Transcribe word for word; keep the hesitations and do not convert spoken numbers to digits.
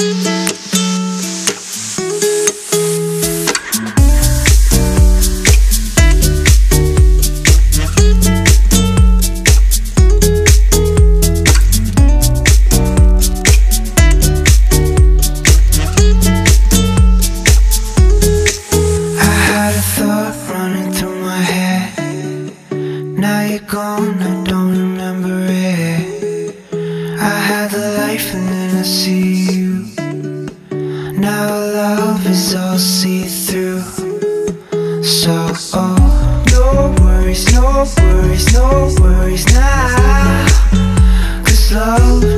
Now you're gone, I don't remember it. I had the life and then I see you. Now our love is all see-through. So, oh, no worries, no worries, no worries now. 'Cause love